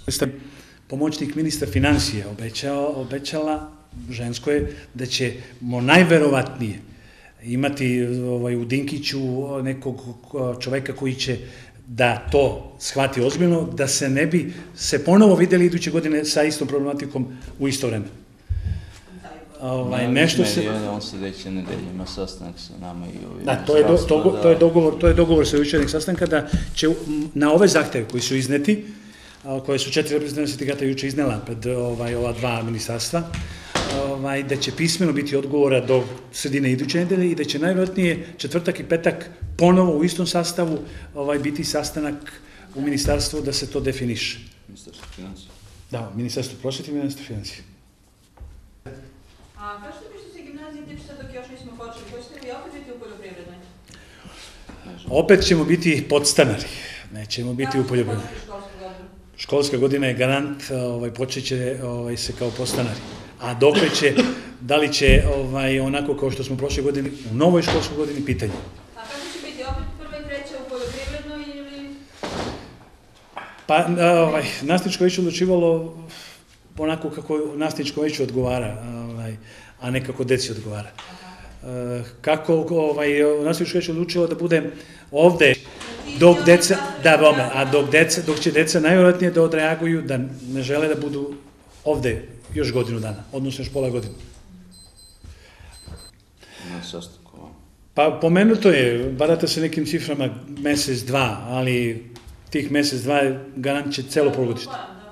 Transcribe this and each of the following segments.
Pomoćnik ministra financija obećala, žensko je, da ćemo najverovatnije imati u Dinkiću nekog čoveka koji će da to shvati ozbiljno, da se ne bi se ponovo videli iduće godine sa istom problematikom u isto vreme. On sledeće nedelje ima sastanak sa nama i ovim... Da, to je dogovor sa jučerašnjeg sastanka, da će na ove zahteve koji su izneti, koje su 4 reprezentativna sindikata juče iznela pred ova dva ministarstva, da će pismeno biti odgovora do sredine iduće nedelje i da će najvjerojatnije četvrtak i petak ponovo u istom sastavu biti sastanak u ministarstvu da se to definiše. Ministarstvo financija. Da, ministarstvo prosvete i ministarstvo financija. A kažete mi što se gimnazije tiče sad dok još nismo počeli, hoćete li opet biti u poljoprivrednoj? Opet ćemo biti podstanari, nećemo biti u poljoprivrednoj. Školska godina je garant, počeće se kao podstanari. A dokle će, da li će onako kao što smo prošle godine, u novoj školskoj godini, pitanje. A kako će biti opet prva i treća u poljoprivrednoj ili? Pa, nastavničko veće odlučivalo onako kako nastavničko veće odgovara, a ne kako deci odgovara. Kako nastavničko veće odlučilo da bude ovde dok deca, dok će deca najvjerojatnije da odreaguju, da ne žele da budu ovde još godinu dana, odnosno još pola godine. Na sastanku. Pa pomenuto je, barata se nekim ciframa mesec, dva, ali tih mesec, dva garant će celo polugodište.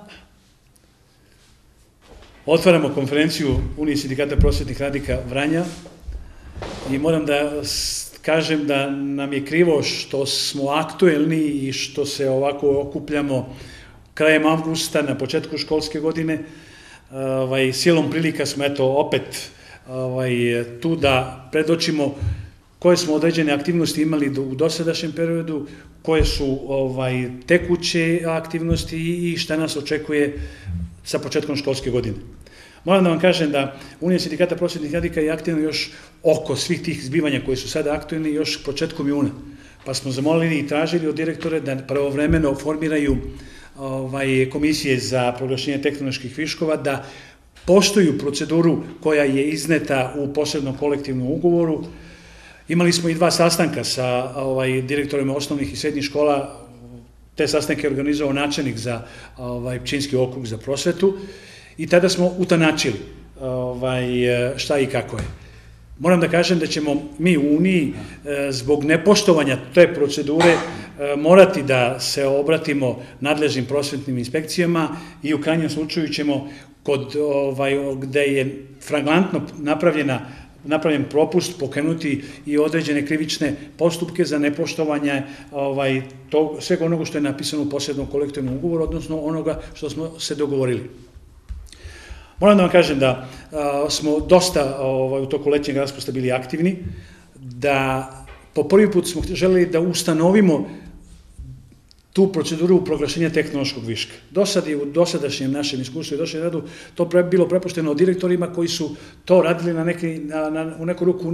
Otvaramo konferenciju Unije sindikata prosvetnih radnika Vranja i moram da kažem da nam je krivo što smo aktuelni i što se ovako okupljamo krajem avgusta, na početku školske godine. Silom prilika smo opet tu da predočimo koje smo određene aktivnosti imali u dosadašnjem periodu, koje su tekuće aktivnosti i šta nas očekuje sa početkom školske godine. Moram da vam kažem da Unija sindikata prosvetnih radnika je aktivna još oko svih tih zbivanja koji su sada aktuelni još početkom juna. Pa smo zamolili i tražili od direktore da pravovremeno formiraju komisije za proglašenje tehnoloških viškova, da poštuju proceduru koja je izneta u posebnom kolektivnom ugovoru. Imali smo i 2 sastanka sa direktorima osnovnih i srednjih škola. Te sastanke je organizovao načelnik za Pčinjski okrug za prosvetu i tada smo utanačili šta i kako je. Moram da kažem da ćemo mi u Uniji zbog nepoštovanja te procedure morati da se obratimo nadležnim prosvetnim inspekcijama i u krajnjem slučaju ćemo gde je flagrantno napravljen propust pokrenuti i određene krivične postupke za nepoštovanje svega onoga što je napisano u posebnom kolektivnom ugovoru, odnosno onoga što smo se dogovorili. Moram da vam kažem da smo dosta u toku letnjeg raspusta bili aktivni, da po prvi put smo želeli da ustanovimo tu proceduru proglašenja tehnološkog viška. Do sad je u dosadašnjem našem iskustvu i došljem radu to bilo prepušteno od direktorima koji su to radili u neku ruku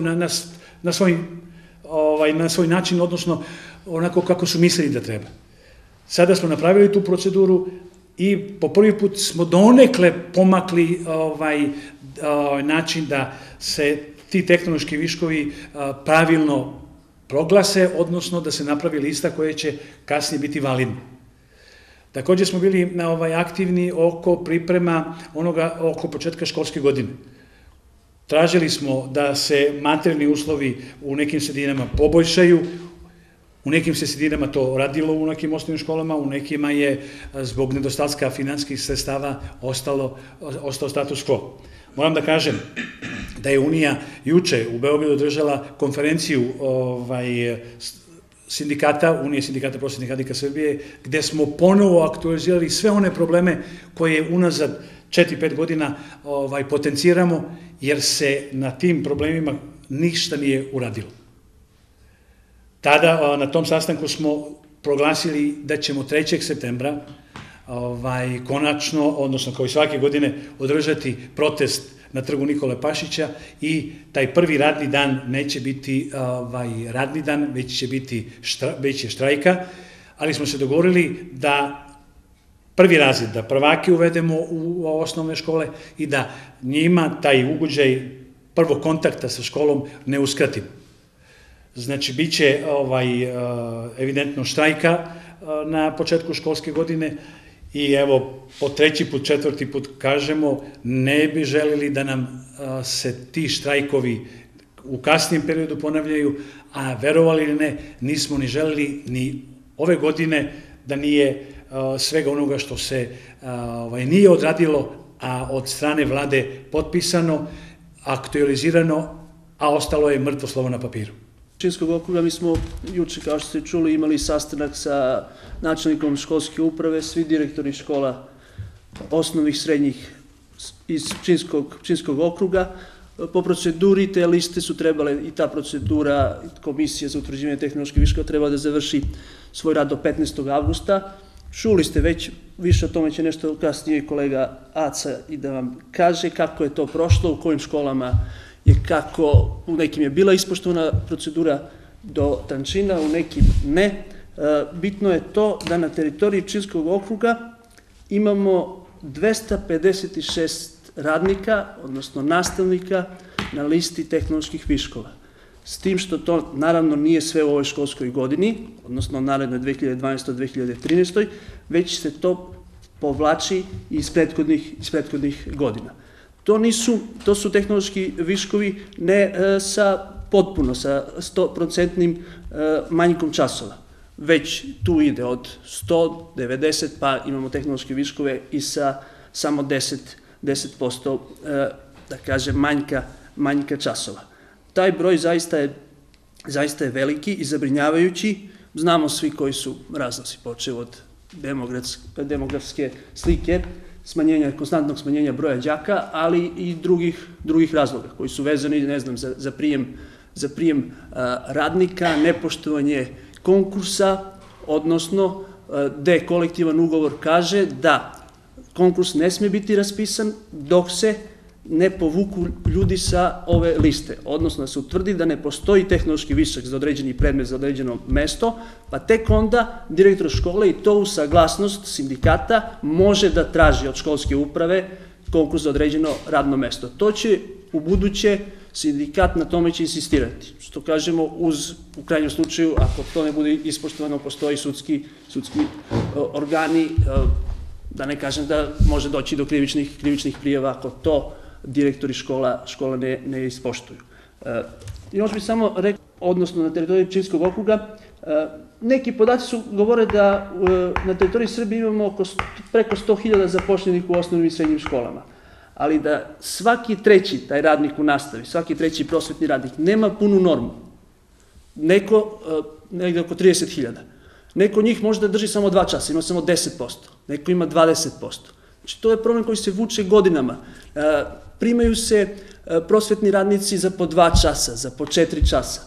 na svoj način, odnosno onako kako su mislili da treba. Sada smo napravili tu proceduru i po prvi put smo donekle pomakli način da se ti tehnološki viškovi pravilno proglase, odnosno da se napravi lista koja će kasnije biti validna. Također smo bili aktivni oko priprema oko početka školske godine. Tražili smo da se materijalni uslovi u nekim sredinama poboljšaju, u nekim se sredinama to radilo u nekim osnovnim školama, u nekima je zbog nedostatka finansijskih sredstava ostao status quo. Moram da kažem da je Unija juče u Beogradu održala konferenciju sindikata, Unije sindikata prosvetnih radnika Srbije, gde smo ponovo aktualizirali sve one probleme koje unazad 4-5 godina potenciramo, jer se na tim problemima ništa nije uradilo. Tada, na tom sastanku smo proglasili da ćemo 3. septembra konačno, odnosno kao i svake godine, održati protest na trgu Nikole Pašića i taj prvi radni dan neće biti radni dan, već će štrajka, ali smo se dogovorili da prvi razred, da prvake uvedemo u osnovne škole i da njima taj ugođaj prvog kontakta sa školom ne uskratimo. Znači, bit će evidentno štrajka na početku školske godine i evo, po treći put, četvrti put kažemo, ne bi želeli da nam se ti štrajkovi u kasnijem periodu ponavljaju, a verovali ili ne, nismo ni želeli ni ove godine da nije svega onoga što se nije odradilo, a od strane vlade potpisano, aktualizirano, a ostalo je mrtvo slovo na papiru. Pčinjskog okruga mi smo juče, kao što ste čuli, imali sastanak sa načelnikom školske uprave, svi direktori škola osnovnih, srednjih iz Pčinjskog okruga. Po proceduri te liste su trebale i ta procedura Komisije za utvrđivanje tehnoloških viškova treba da završi svoj rad do 15. avgusta. Čuli ste već, više o tome će nešto kasnije i kolega Aca i da vam kaže kako je to prošlo, u kojim školama je kako, u nekim je bila ispoštovana procedura do tančina, u nekim ne. Bitno je to da na teritoriji Pčinjskog okruga imamo 256 radnika, odnosno nastavnika na listi tehnoloških viškova. S tim što to naravno nije sve u ovoj školskoj godini, odnosno narednoj 2012-2013, već se to povlači iz prethodnih godina. To su tehnološki viškovi ne potpuno sa 100% manjkom časova, već tu ide od 100, 90, pa imamo tehnološke viškove i sa samo 10% da kažem manjka časova. Taj broj zaista je veliki i zabrinjavajući. Znamo svi koji su razlozi, počeo od demografske slike, konstantnog smanjenja broja đaka, ali i drugih razloga koji su vezani, ne znam, za prijem radnika, nepoštovanje konkursa, odnosno gde kolektivan ugovor kaže da konkurs ne sme biti raspisan dok se ne povuku ljudi sa ove liste, odnosno da se utvrdi da ne postoji tehnološki višak za određeni predmet, za određeno mesto, pa tek onda direktor škole i to uz saglasnost sindikata može da traži od školske uprave konkurs za određeno radno mesto. To će u buduće sindikat na tome će insistirati. Što kažemo, u krajnjem slučaju, ako to ne bude ispoštovano, postoji sudski organi, da ne kažem da može doći do krivičnih prijava ako to direktori škola ne ispoštuju. I još bih samo rekao, odnosno na teritoriji Pčinjskog okruga, neki podaci govore da na teritoriji Srbije imamo preko 100.000 zapošljenih u osnovnim i srednjim školama, ali da svaki treći taj radnik u nastavi, svaki treći prosvetni radnik nema punu normu. Neko, negde oko 30.000. Neko njih može da drži samo 2 časa, ima samo 10%, neko ima 20%. Znači, to je problem koji se vuče godinama. Primaju se prosvetni radnici za po 2 časa, za po 4 časa,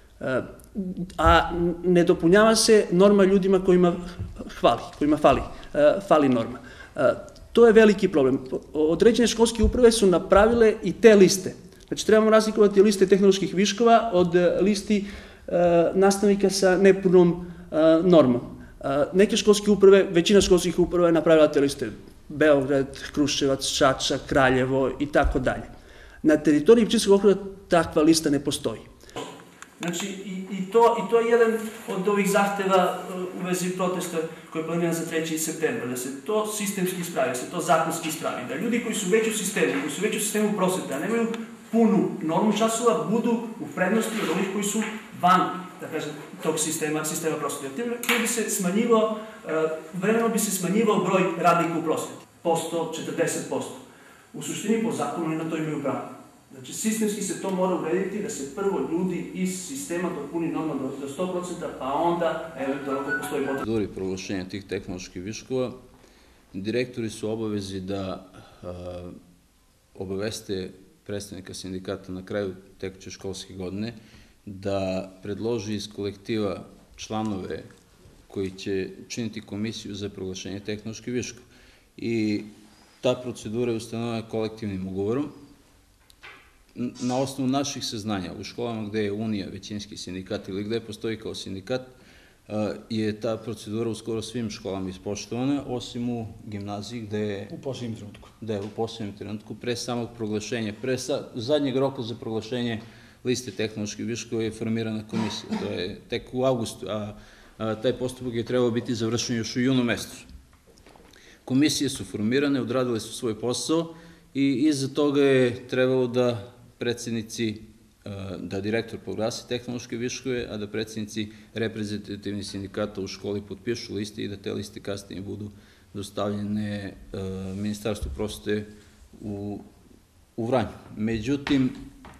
a ne dopunjava se norma ljudima kojima fali norma. To je veliki problem. Određene školske uprave su napravile i te liste. Znači, trebamo razlikovati liste tehnoloških viškova od listi nastavnika sa nepunom normom. Neke školske uprave, većina školskih uprava je napravila te liste. Beograd, Kruševac, Čačak, Kraljevo i tako dalje. Na teritoriji Pčinjskog okruga takva lista ne postoji. Znači, i to je jedan od ovih zahteva u vezi protesta koji je planiran za 3. septembra, da se to sistemski ispravi, da se to zakonski ispravi, da ljudi koji su već u sistemu prosvete, a nemaju punu normu časova, budu u prednosti od onih koji su van, da kažem, tog sistema prosvete. Time bi se smanjivao, vremenom bi se smanjivao broj radnika u prosveti, po 140%. U suštini, po zakonu, na to imaju pravo. Znači, sistemski se to mora urediti da se prvo ljudi iz sistema dopuni normalno do 100%, pa onda, eventualno, ako postoji potreba. U proceduri proglašenja tih tehnoloških viškova, direktori su obavezi da obaveste predstavnika sindikata na kraju tekuće školske godine, da predloži iz kolektiva članove koji će činiti komisiju za proglašenje tehnoloških viškova. I ta procedura je ustanovljena kolektivnim ugovorom. Na osnovu naših saznanja, u školama gde je Unija većinski sindikat ili gde postoji kao sindikat, je ta procedura u skoro svim školama ispoštovana, osim u gimnaziji gde je U posljednjem trenutku. u posljednjem trenutku, pre samog proglašenja, pre zadnjeg roka za proglašenje liste tehnoloških viškova je formirana komisija. To je tek u avgustu, a taj postupak je trebao biti završen još u junu mesecu. Komisije su formirane, odradile su svoj posao i iza toga je trebalo da da direktor proglasi tehnološke viškove, a da predsjednici reprezentativnih sindikata u školi potpišu liste i da te liste kasnije budu dostavljene Ministarstvu prosvete u Vranju. Međutim,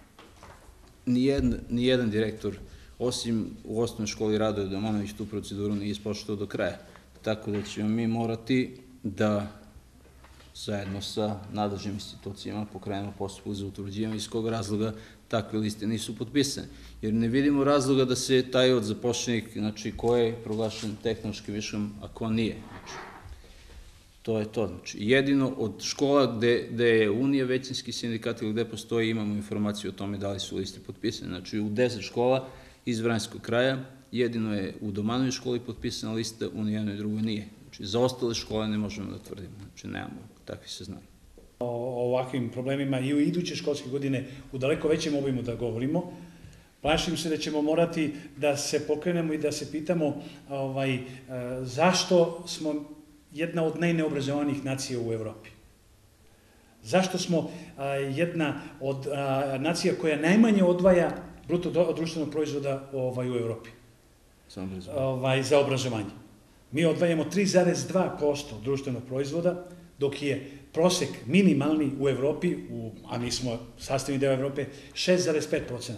nijedan direktor, osim u osnovnoj školi Radoje Domanović, tu proceduru nije ispoštovao do kraja. Tako da ćemo mi morati da zajedno sa nadležnim institucijama pokrenemo postupak za utvrđivanje iz kog razloga takve liste nisu potpisane. Jer ne vidimo razloga da se taj od zaposlenih, znači ko je proglašen tehnološkim viškom, a ko nije. To je to. Znači, jedino od škola gde je Unija većinski sindikat ili gde postoji, imamo informaciju o tome da li su liste potpisane. Znači, u 10 škola iz Vranjskog kraja, jedino je u Domanović školi potpisana lista, u nijednoj drugoj nije. Znači, za ostale škole ne možemo da tvrdimo. Znači, nemamo takvih saznanja. O ovakvim problemima i u iduće školske godine u daleko većem obimu da govorimo. Plašim se da ćemo morati da se pokrenemo i da se pitamo zašto smo jedna od najneobrazovanijih nacija u Evropi. Zašto smo jedna od nacija koja najmanje odvaja bruto društvenog proizvoda u Evropi za obrazovanje. Mi odvajamo 3,2% društvenog proizvoda, dok je prosek minimalni u Evropi, a mi smo sastavni deo Evrope, 6,5%.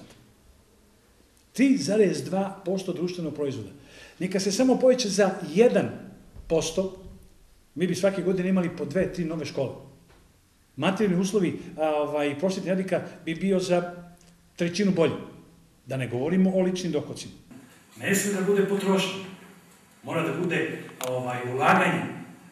3,2% društvenog proizvoda. Neka se samo poveća za 1%, mi bi svake godine imali po 2-3 nove škole. Materijalni uslovi prosvetnih radnika bi bio za 1/3 bolji. Da ne govorimo o ličnim dohodcima. Ne sme da bude potrošnja. Mora da bude ulaganje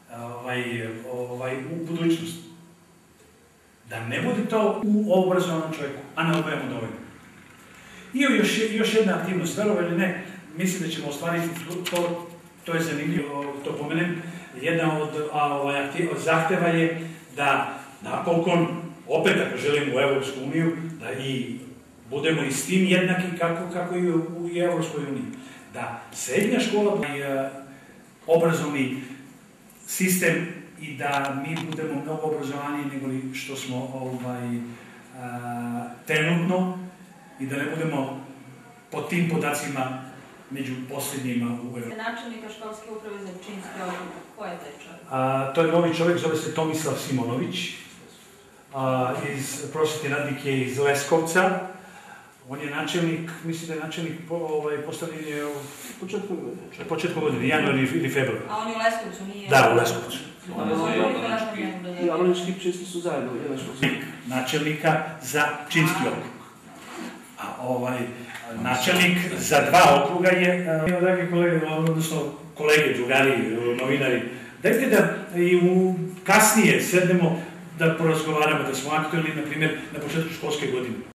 u budućnost. Da ne bude to u obrazovanom čovjeku, a ne odvajamo dovoljno. I još jedna aktivnost, verovali ili ne, mislim da ćemo ostvariti to je zanimljivo, to pomenem, jedna od zahteva je da napokon, opet ako želimo u Evropsku uniju, da i budemo i s tim jednaki kako i u Evropskoj uniji. Da srednja škola i obrazovni sistem i da mi budemo mnogo obrazovaniji nego što smo trenutno i da ne budemo po tim podacima među posljednjima u Evropi. Načelnika školske uprave za Pčinjski okrug, ko je taj čovjek? To je novi čovjek, zove se Tomislav Simonović, iz prosvetne radnike iz Leskovca. On je načelnik, mislim da je načelnik postavljen je u početku godine, januar ili februar. A on je u Leskovcu, nije? Da, u Leskovcu. I Alonički Pčinjski su zajedno. Načelnika za Pčinjski okrug. A načelnik za 2 okruga je, dragi kolege, odnosno kolege, drugari, novinari, dajte da i kasnije sednemo da porazgovaramo, da smo aktualni, na primjer, na početku školske godine.